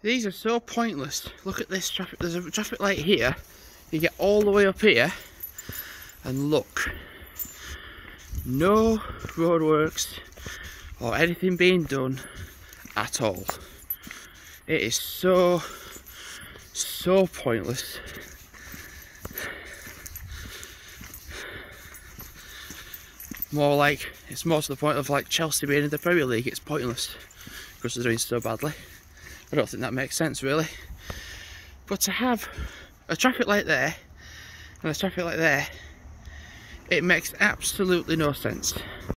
These are so pointless. Look at this traffic. There's a traffic light here. You get all the way up here, and look. No roadworks or anything being done at all. It is so pointless. More like, it's more to the point of like Chelsea being in the Premier League. It's pointless because they're doing so badly. I don't think that makes sense really. But to have a traffic light there and a traffic light there, it makes absolutely no sense.